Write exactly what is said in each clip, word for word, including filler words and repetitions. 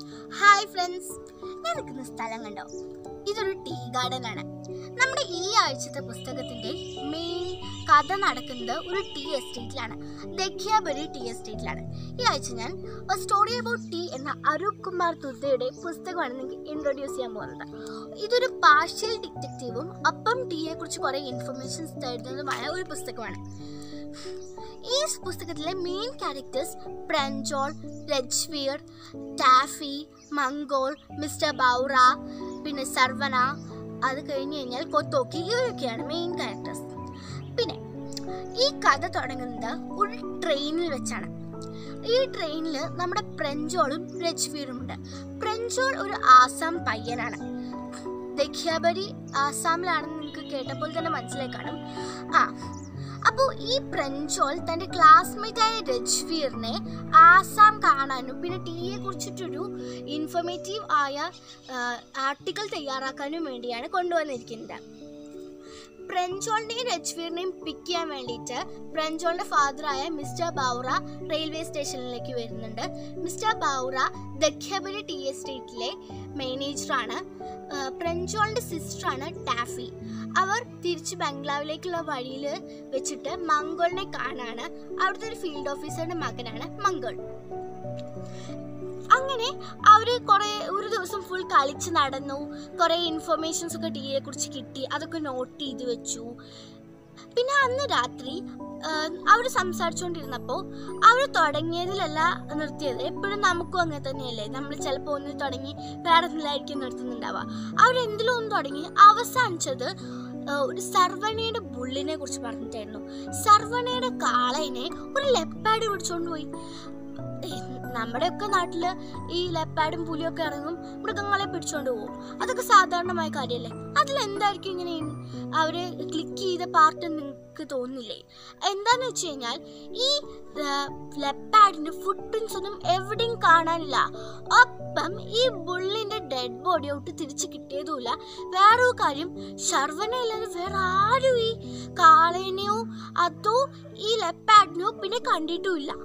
Hi friends, ഞാൻ നിൽക്കുന്ന സ്ഥലം കണ്ടോ? ഇതൊരു ടീ ഗാർഡൻ ആണ്. നമ്മുടെ ഈ ആഴ്ചത്തെ പുസ്തകത്തിന്റെ മെയിൻ കഥ നടക്കുന്നത് ഒരു ടീ എസ്റ്റേറ്റിലാണ്, ദഖ്യാബരി ടീ എസ്റ്റേറ്റിലാണ്. ഈ ആഴ്ച ഞാൻ എ സ്റ്റോറി അബൌട്ട് ടീ എന്ന അരൂപ് കുമാർ ദുദ്ധയുടെ പുസ്തകമാണ് നിങ്ങൾക്ക് ഇൻട്രൊഡ്യൂസ് ചെയ്യാൻ പോകുന്നത്. ഇതൊരു പാർഷ്യൽ ഡിറ്റക്റ്റീവും ഒപ്പം ടീയെ കുറിച്ച് കുറെ ഇൻഫർമേഷൻസ് തരുന്നതുമായ ഒരു പുസ്തകമാണ്. ഈ പുസ്തകത്തിലെ main characters Pranjol, Rajveer, Taffy, Mangol, Mr Baura, പിന്നെ സർവന, അത് കഴിഞ്ഞ് കഴിഞ്ഞാൽ കൊത്തോക്കി, ഇവരൊക്കെയാണ് മെയിൻ ക്യാരക്ടേഴ്സ്. പിന്നെ ഈ കഥ തുടങ്ങുന്നത് ഒരു ട്രെയിനിൽ വെച്ചാണ്. ഈ ട്രെയിനിൽ നമ്മുടെ പ്രഞ്ജോളും രജ്വീറും ഉണ്ട്. പ്രഞ്ജോൾ ഒരു ആസാം പയ്യനാണ്. ദഖ്യാബരി ആസാമിലാണെന്ന് നിങ്ങൾക്ക് കേട്ടപ്പോൾ തന്നെ മനസ്സിലായി കാണും. ആ അപ്പോൾ ഈ പ്രഞ്ജോൾ തൻ്റെ ക്ലാസ്മേറ്റായ രജ്വീറിനെ ആസാം കാണാനും പിന്നെ ടീയെ കുറിച്ചിട്ടൊരു ഇൻഫോർമേറ്റീവ് ആയ ആർട്ടിക്കിൾ തയ്യാറാക്കാനും വേണ്ടിയാണ് കൊണ്ടുവന്നിരിക്കുന്നത്. പ്രഞ്ജോളിനെയും രജ്വീറിനെയും പിക്ക് ചെയ്യാൻ വേണ്ടിയിട്ട് പ്രഞ്ജോളിന്റെ ഫാദറായ മിസ്റ്റർ ബൗറ റെയിൽവേ സ്റ്റേഷനിലേക്ക് വരുന്നുണ്ട്. മിസ്റ്റർ ബൗറ ദഖ്യാബരി ടീ എസ്റ്റേറ്റിലെ മാനേജറാണ്. പ്രഞ്ജോളിന്റെ സിസ്റ്ററാണ് ടാഫി. അവർ തിരിച്ച് ബംഗ്ലാവിലേക്കുള്ള വഴിയിൽ വെച്ചിട്ട് മംഗോളിനെ കാണാണ്. അവിടുത്തെ ഒരു ഫീൽഡ് ഓഫീസറുടെ മകനാണ് മംഗോൾ. അങ്ങനെ അവര് കുറെ ഒരു ദിവസം ഫുൾ കളിച്ച് നടന്നു. കുറെ ഇൻഫർമേഷൻസ് ഒക്കെ ടീയെ കുറിച്ച് കിട്ടി, അതൊക്കെ നോട്ട് ചെയ്ത് വെച്ചു. പിന്നെ അന്ന് രാത്രി അവർ സംസാരിച്ചുകൊണ്ടിരുന്നപ്പോൾ അവർ തുടങ്ങിയതിലല്ല നിർത്തിയത്. എപ്പോഴും നമുക്കും അങ്ങനെ തന്നെയല്ലേ, നമ്മൾ ചിലപ്പോൾ ഒന്ന് തുടങ്ങി വേറെ എന്തിലായിരിക്കും നിർത്തുന്നുണ്ടാവുക. അവരെന്തിലും ഒന്ന് തുടങ്ങി അവസാനിച്ചത് ഒരു സർവണയുടെ ബുള്ളിനെ കുറിച്ച് പറഞ്ഞിട്ടായിരുന്നു. സർവണയുടെ കാളയിനെ ഒരു ലെപ്പാഡ് പിടിച്ചോണ്ട് പോയി. നമ്മുടെയൊക്കെ നാട്ടില് ഈ ലെപ്പാഡും പുലിയൊക്കെ ഇറങ്ങും, മൃഗങ്ങളെ പിടിച്ചോണ്ട് പോകും. അതൊക്കെ സാധാരണമായ കാര്യമല്ലേ. അതിലെന്തായിരിക്കും ഇങ്ങനെ അവര് ക്ലിക്ക് ചെയ്ത പാർട്ട് നിങ്ങൾക്ക് തോന്നില്ലേ? എന്താന്ന് വെച്ച് കഴിഞ്ഞാൽ ഈ ലെപ്പാഡിന്റെ ഫുട് പ്രിന്റ്സ് ഒന്നും എവിടെയും കാണാനില്ല. ഒപ്പം ഈ ബുള്ളിന്റെ ഡെഡ് ബോഡി ഔട്ട് തിരിച്ചു കിട്ടിയതുമില്ല. വേറൊരു കാര്യം, ശർവനയില്ലാതെ വേറെ ആരും ഈ കാളേനെയോ അതോ ഈ ലെപ്പാഡിനെയോ പിന്നെ കണ്ടിട്ടുമില്ല.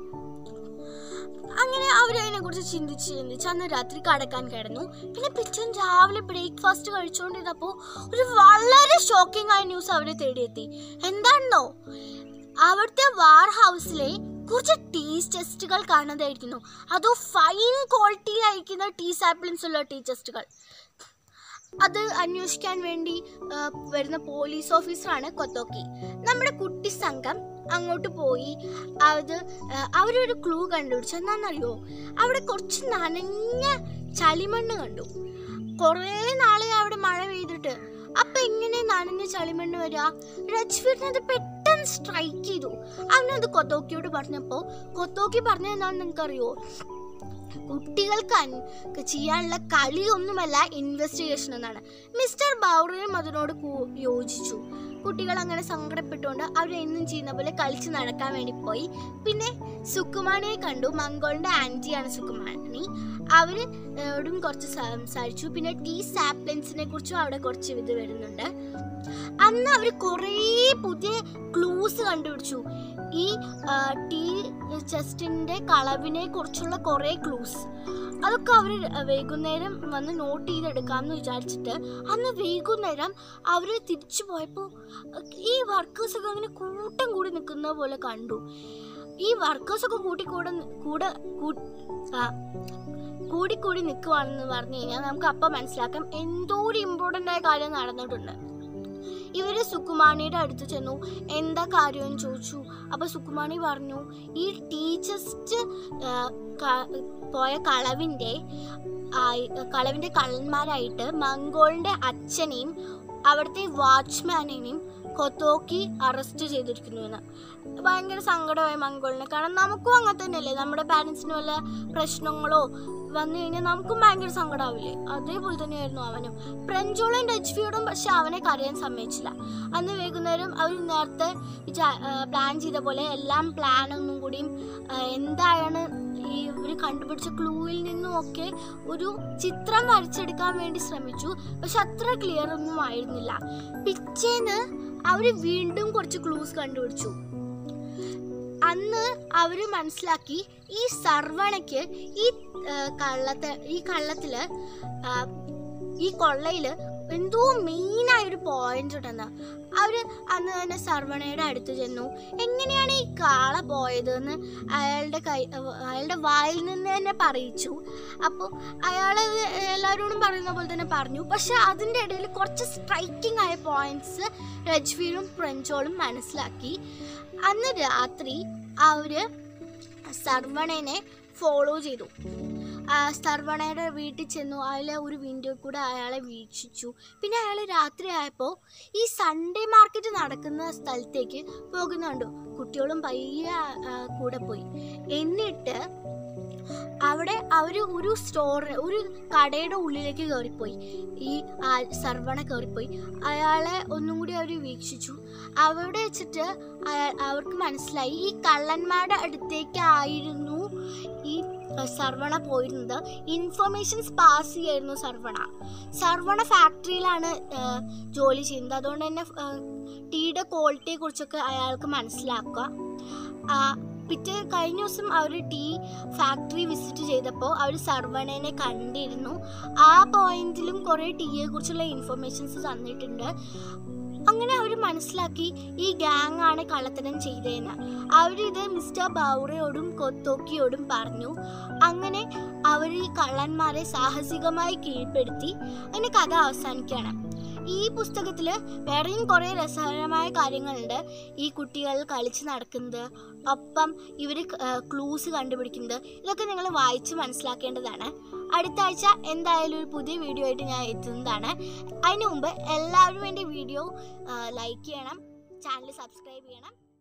അങ്ങനെ അവരതിനെ കുറിച്ച് ചിന്തിച്ച് ചിന്തിച്ച് അന്ന് രാത്രി കടക്കാൻ കിടന്നു. പിന്നെ പിറ്റേന്ന് രാവിലെ ബ്രേക്ക്ഫാസ്റ്റ് കഴിച്ചുകൊണ്ടിരുന്നപ്പോൾ ഒരു വളരെ ഷോക്കിംഗ് ആയ ന്യൂസ് അവരെ തേടിയെത്തി. എന്താണെന്നോ, അവിടുത്തെ വാർ ഹൗസിലെ കുറച്ച് ടീ ചെസ്റ്റുകൾ കാണാതായിരിക്കുന്നു. അതോ ഫൈൻ ക്വാളിറ്റിയിലായിരിക്കുന്ന ടീ സാമ്പിൾസ് ഉള്ള ടീ ചെസ്റ്റുകൾ. അത് അന്വേഷിക്കാൻ വേണ്ടി വരുന്ന പോലീസ് ഓഫീസറാണ് കൊത്തോക്കി. നമ്മുടെ കുട്ടി സംഘം അങ്ങോട്ട് പോയി. അത് അവരൊരു ക്ലൂ കണ്ടുപിടിച്ചു. എന്താണെന്നറിയോ, അവിടെ കുറച്ച് നനഞ്ഞ ചളിമണ്ണ് കണ്ടു. കുറേ നാളെ അവിടെ മഴ പെയ്തിട്ട്. അപ്പൊ എങ്ങനെ നനഞ്ഞ ചളിമണ്ണ് വരിക? രജ്വീറിനത് പെട്ടെന്ന് സ്ട്രൈക്ക് ചെയ്തു. അവനത് കൊത്തോക്കിയോട് പറഞ്ഞപ്പോ കൊത്തോക്കി പറഞ്ഞത് എന്താണെന്ന് നിങ്ങൾക്കറിയോ? കുട്ടികൾക്ക് ചെയ്യാനുള്ള കളിയൊന്നുമല്ല ഇൻവെസ്റ്റിഗേഷൻ എന്നാണ്. മിസ്റ്റർ ബൗറയും അതിനോട് യോജിച്ചു. കുട്ടികൾ അങ്ങനെ സങ്കടപ്പെട്ടുകൊണ്ട് അവരെന്നും ചെയ്യുന്ന പോലെ കളിച്ച് നടക്കാൻ വേണ്ടി പോയി. പിന്നെ സുക്കുമാണിയെ കണ്ടു. മംഗോളിന്റെ ആന്റിയാണ് സുക്കുമാണി. അവരോടും കുറച്ച് സംസാരിച്ചു. പിന്നെ ടീ സാപ്ലിൻസിനെ കുറിച്ചും അവിടെ കുറച്ച് ഇത് വരുന്നുണ്ട്. അന്ന് അവർ കുറേ പുതിയ ക്ലൂസ് കണ്ടുപിടിച്ചു. ഈ ടീ ചെസ്റ്റിന്റെ കളവിനെ കുറിച്ചുള്ള കുറേ ക്ലൂസ്. അതൊക്കെ അവർ വൈകുന്നേരം വന്ന് നോട്ട് ചെയ്തെടുക്കാമെന്ന് വിചാരിച്ചിട്ട് അന്ന് വൈകുന്നേരം അവർ തിരിച്ചു പോയപ്പോൾ ഈ വർക്കേഴ്സൊക്കെ അങ്ങനെ കൂട്ടം കൂടി നിൽക്കുന്ന പോലെ കണ്ടു. ഈ വർക്കേഴ്സൊക്കെ കൂട്ടിക്കൂടെ കൂടെ കൂടിക്കൂടി നിൽക്കുവാണെന്ന് പറഞ്ഞു കഴിഞ്ഞാൽ നമുക്ക് അപ്പം മനസ്സിലാക്കാം എന്തോ ഒരു ഇമ്പോർട്ടൻ്റ് ആയ കാര്യം നടന്നിട്ടുണ്ട്. ഇവര് സുക്കുമാണിയുടെ അടുത്ത് ചെന്നു. എന്താ കാര്യമെന്ന് ചോദിച്ചു. അപ്പൊ സുക്കുമാണി പറഞ്ഞു, ഈ ടീ ചെസ്റ്റ് പോയ കളവിന്റെ കളവിന്റെ കള്ളന്മാരായിട്ട് മംഗോളിന്റെ അച്ഛനെയും അവിടുത്തെ വാച്ച്മാനെയും കൊത്തോക്കി അറസ്റ്റ് ചെയ്തിരിക്കുന്നു എന്ന്. ഭയങ്കര സങ്കടമായി മംഗോളിനെ. കാരണം നമുക്കും അങ്ങനെ തന്നെയല്ലേ, നമ്മുടെ പാരൻസിന് വല്ല പ്രശ്നങ്ങളോ വന്നു കഴിഞ്ഞാൽ നമുക്കും ഭയങ്കര സങ്കടമാവില്ലേ? അതേപോലെ തന്നെയായിരുന്നു അവനും. പ്രഞ്ജോളും രജ്വീറും പക്ഷെ അവനെ കരയാൻ സമ്മതിച്ചില്ല. അന്ന് വൈകുന്നേരം അവർ നേരത്തെ പ്ലാൻ ചെയ്ത പോലെ എല്ലാം പ്ലാൻ ഒന്നും കൂടിയും എന്താണ് ഈ ഇവർ കണ്ടുപിടിച്ച ക്ലൂവിൽ നിന്നും ഒക്കെ ഒരു ചിത്രം വരച്ചെടുക്കാൻ വേണ്ടി ശ്രമിച്ചു. പക്ഷെ അത്ര ക്ലിയർ ഒന്നും ആയിരുന്നില്ല. പിറ്റേന്ന് അവർ വീണ്ടും കുറച്ച് ക്ലൂസ് കണ്ടുപിടിച്ചു. അന്ന് അവർ മനസ്സിലാക്കി ഈ സർവണയ്ക്ക് ഈ കള്ളത്തെ ഈ കള്ളത്തിൽ ഈ കൊള്ളയിൽ എന്തോ മെയിനായൊരു പോയിന്റ് ഉണ്ടെന്ന്. അവർ അന്ന് തന്നെ സർവണയുടെ അടുത്ത് ചെന്നു. എങ്ങനെയാണ് ഈ കാള പോയതെന്ന് അയാളുടെ കൈ അയാളുടെ വായിൽ നിന്ന് തന്നെ പറയിച്ചു. അപ്പോൾ അയാൾ എല്ലാവരോടും പറയുന്ന പോലെ തന്നെ പറഞ്ഞു. പക്ഷെ അതിൻ്റെ ഇടയിൽ കുറച്ച് സ്ട്രൈക്കിംഗ് ആയ പോയിന്റ്സ് രജ്വീറും ഫ്രഞ്ചോളും മനസ്സിലാക്കി. അന്ന് രാത്രി അവർ സർവണനെ ഫോളോ ചെയ്തു. സർവണയുടെ വീട്ടിൽ ചെന്നു. അയാളെ ഒരു വിൻഡോ കൂടെ അയാളെ വീക്ഷിച്ചു. പിന്നെ അയാൾ രാത്രി ആയപ്പോൾ ഈ സൺഡേ മാർക്കറ്റ് നടക്കുന്ന സ്ഥലത്തേക്ക് പോകുന്നുണ്ട്. കുട്ടികളും പയ്യെ കൂടെ പോയി. എന്നിട്ട് അവിടെ അവർ ഒരു സ്റ്റോർ ഒരു കടയുടെ ഉള്ളിലേക്ക് കയറിപ്പോയി. ഈ സർവണ കയറിപ്പോയി. അയാളെ ഒന്നും കൂടി അവർ വീക്ഷിച്ചു. അവിടെ വെച്ചിട്ട് അവർക്ക് മനസ്സിലായി ഈ കള്ളന്മാരുടെ അടുത്തേക്കായിരുന്നു ഈ സർവണ പോയിരുന്നത്. ഇൻഫർമേഷൻസ് പാസ് ചെയ്യായിരുന്നു സർവണ. സർവണ ഫാക്ടറിയിലാണ് ജോലി ചെയ്യുന്നത്. അതുകൊണ്ട് തന്നെ ടീയുടെ ക്വാളിറ്റിയെ കുറിച്ചൊക്കെ അയാൾക്ക് മനസ്സിലാക്കുക. പിറ്റേ കഴിഞ്ഞ ദിവസം അവർ ടീ ഫാക്ടറി വിസിറ്റ് ചെയ്തപ്പോൾ അവർ സർവണനെ കണ്ടിരുന്നു. ആ പോയിന്റിലും കുറേ ടീയെ കുറിച്ചുള്ള ഇൻഫർമേഷൻസ് തന്നിട്ടുണ്ട്. അങ്ങനെ അവർ മനസ്സിലാക്കി ഈ ഗ്യാങ് ആണ് കള്ളത്തരം ചെയ്തതെന്ന്. അവരിത് മിസ്റ്റർ ബൗറയോടും കൊത്തോക്കിയോടും പറഞ്ഞു. അങ്ങനെ അവർ ഈ കള്ളന്മാരെ സാഹസികമായി കീഴ്പ്പെടുത്തി. അങ്ങനെ കഥ അവസാനിക്കുകയാണ്. ഈ പുസ്തകത്തിൽ വേറെയും കുറേ രസകരമായ കാര്യങ്ങളുണ്ട്. ഈ കുട്ടികൾ കളിച്ച് നടക്കുന്നത്, ഒപ്പം ഇവർ ക്ലൂസ് കണ്ടുപിടിക്കുന്നത്, ഇതൊക്കെ നിങ്ങൾ വായിച്ച് മനസ്സിലാക്കേണ്ടതാണ്. അടുത്ത ആഴ്ച എന്തായാലും ഒരു പുതിയ വീഡിയോ ആയിട്ട് ഞാൻ എത്തുന്നതാണ്. അതിനു മുമ്പ് എല്ലാവരും എൻ്റെ വീഡിയോ ലൈക്ക് ചെയ്യണം, ചാനൽ സബ്സ്ക്രൈബ് ചെയ്യണം.